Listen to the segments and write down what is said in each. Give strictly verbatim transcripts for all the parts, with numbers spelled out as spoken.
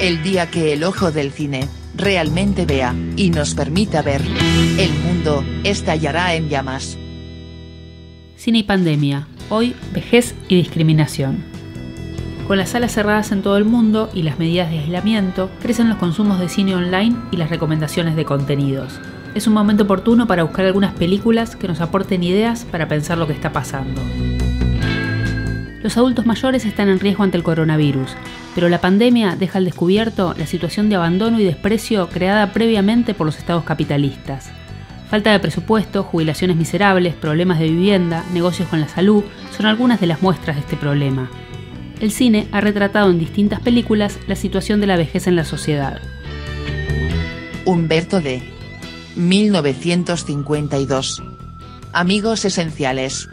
El día que el ojo del cine realmente vea y nos permita ver, el mundo estallará en llamas. Cine y pandemia, hoy vejez y discriminación. Con las salas cerradas en todo el mundo y las medidas de aislamiento, crecen los consumos de cine online y las recomendaciones de contenidos. Es un momento oportuno para buscar algunas películas que nos aporten ideas para pensar lo que está pasando. Los adultos mayores están en riesgo ante el coronavirus, pero la pandemia deja al descubierto la situación de abandono y desprecio creada previamente por los estados capitalistas. Falta de presupuesto, jubilaciones miserables, problemas de vivienda, negocios con la salud, son algunas de las muestras de este problema. El cine ha retratado en distintas películas la situación de la vejez en la sociedad. Humberto D. mil novecientos cincuenta y dos. Amigos esenciales.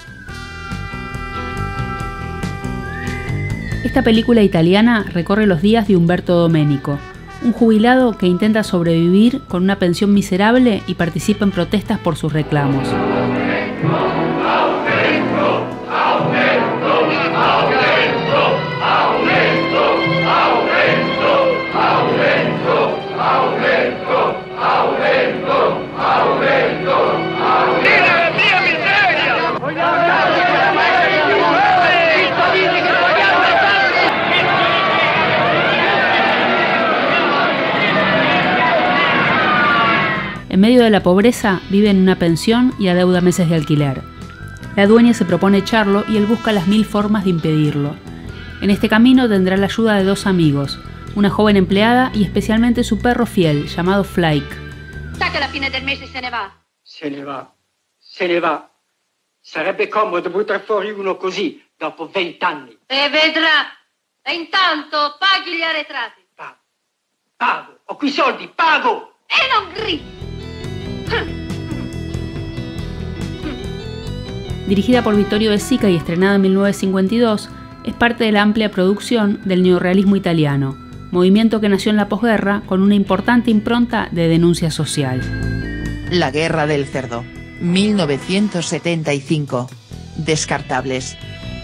Esta película italiana recorre los días de Umberto Domenico, un jubilado que intenta sobrevivir con una pensión miserable y participa en protestas por sus reclamos. En medio de la pobreza, vive en una pensión y adeuda meses de alquiler. La dueña se propone echarlo y él busca las mil formas de impedirlo. En este camino tendrá la ayuda de dos amigos, una joven empleada y especialmente su perro fiel, llamado Flake. Sa che alla fine del mese se ne va? Se ne va, se ne va. Sarebbe comodo buttare fuori uno così, dopo vent'anni. E vedrà. E intanto paghi gli arretrati. Pago, pago, ho qui soldi, pago! E non gridi. Dirigida por Vittorio De Sica y estrenada en mil novecientos cincuenta y dos, es parte de la amplia producción del neorrealismo italiano, movimiento que nació en la posguerra con una importante impronta de denuncia social. La Guerra del Cerdo, mil novecientos setenta y cinco. Descartables.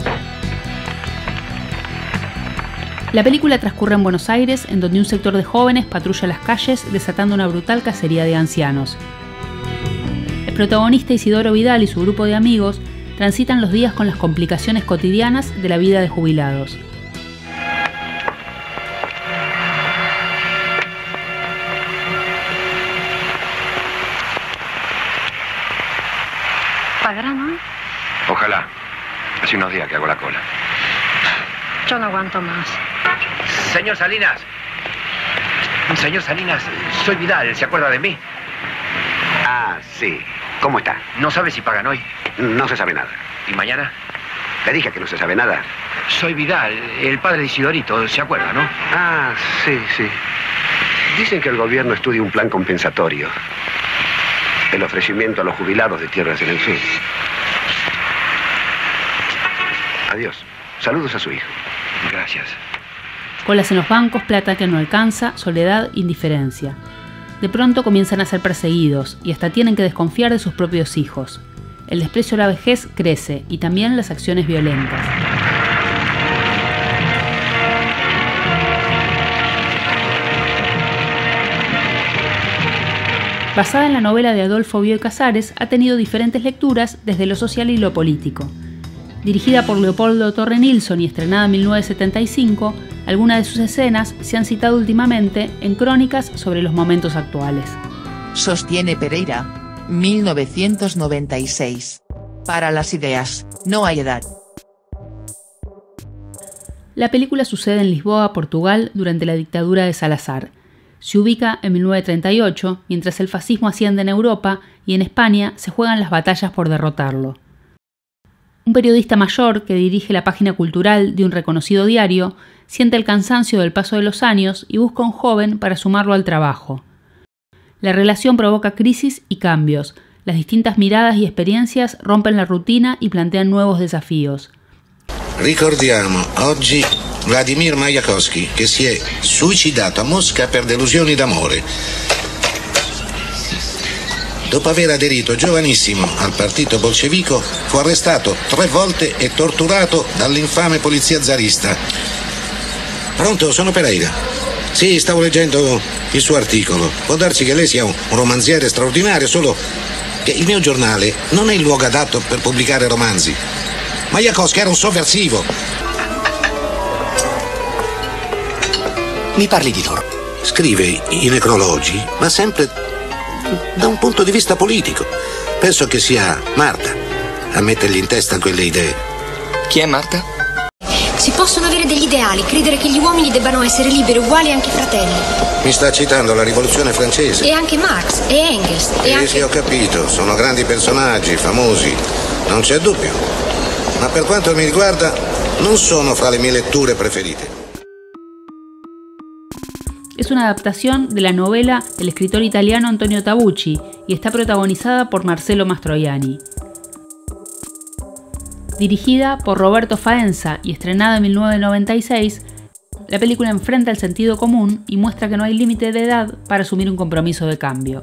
La película transcurre en Buenos Aires, en donde un sector de jóvenes patrulla las calles desatando una brutal cacería de ancianos. El protagonista Isidoro Vidal y su grupo de amigos transitan los días con las complicaciones cotidianas de la vida de jubilados. ¿Pagarán hoy? Ojalá. Hace unos días que hago la cola. Yo no aguanto más. Señor Salinas. Señor Salinas, soy Vidal, ¿se acuerda de mí? Ah, sí. ¿Cómo está? ¿No sabe si pagan hoy? No se sabe nada. ¿Y mañana? Le dije que no se sabe nada. Soy Vidal, el padre de Isidorito, ¿se acuerda, no? Ah, sí, sí. Dicen que el gobierno estudia un plan compensatorio. El ofrecimiento a los jubilados de tierras en el sur. Adiós. Saludos a su hijo. Gracias. Colas en los bancos, plata que no alcanza, soledad, indiferencia. De pronto comienzan a ser perseguidos y hasta tienen que desconfiar de sus propios hijos. El desprecio a la vejez crece y también las acciones violentas. Basada en la novela de Adolfo Bioy Casares, ha tenido diferentes lecturas desde lo social y lo político. Dirigida por Leopoldo Torre Nilsson y estrenada en mil novecientos setenta y cinco, algunas de sus escenas se han citado últimamente en crónicas sobre los momentos actuales. Sostiene Pereira, mil novecientos noventa y seis. Para las ideas, no hay edad. La película sucede en Lisboa, Portugal, durante la dictadura de Salazar. Se ubica en mil novecientos treinta y ocho, mientras el fascismo asciende en Europa y en España se juegan las batallas por derrotarlo. Un periodista mayor que dirige la página cultural de un reconocido diario siente el cansancio del paso de los años y busca a un joven para sumarlo al trabajo. La relación provoca crisis y cambios. Las distintas miradas y experiencias rompen la rutina y plantean nuevos desafíos. Ricordiamo oggi Vladimir Mayakovsky, che si è suicidato a Mosca per delusioni d'amore. Dopo aver aderito giovanissimo al partito bolscevico, fu arrestato tre volte e torturato dall'infame polizia zarista. Pronto, sono Pereira. Sì, stavo leggendo il suo articolo. Può darsi che lei sia un romanziere straordinario, solo che il mio giornale non è il luogo adatto per pubblicare romanzi. Majakovskij era un sovversivo. Mi parli di loro. Scrive i necrologi, ma sempre da un punto di vista politico. Penso che sia Marta a mettergli in testa quelle idee. Chi è Marta? Si possono avere degli ideali, credere che gli uomini debbano essere liberi, uguali anche i fratelli. Mi sta citando la rivoluzione francese. E anche Marx, e Engels, e eh, anche... Sì, ho capito, sono grandi personaggi, famosi, non c'è dubbio. Ma per quanto mi riguarda, non sono fra le mie letture preferite. Es una adaptación de la novela del escritor italiano Antonio Tabucchi y está protagonizada por Marcello Mastroianni. Dirigida por Roberto Faenza y estrenada en mil novecientos noventa y seis, la película enfrenta el sentido común y muestra que no hay límite de edad para asumir un compromiso de cambio.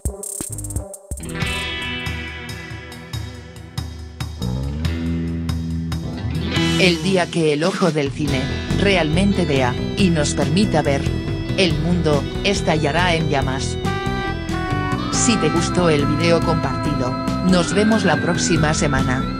El día que el ojo del cine realmente vea y nos permita ver, el mundo estallará en llamas. Si te gustó el video, compártelo. Nos vemos la próxima semana.